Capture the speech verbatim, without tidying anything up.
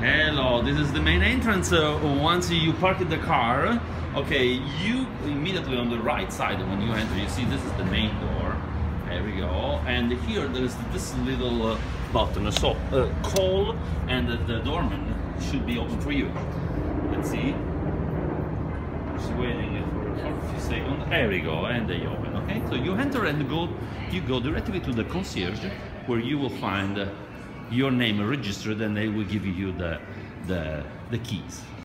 Hello, this is the main entrance. Uh, once you park the car, okay, you immediately on the right side when you enter, you see this is the main door. There we go. And here there's this little uh, button. So uh, call, and uh, the doorman should be open for you. Let's see. Just waiting for, for a few seconds. There we go, and they open. Okay, so you enter and go. You go directly to the concierge, where you will find uh, your name registered, and they will give you the the the keys.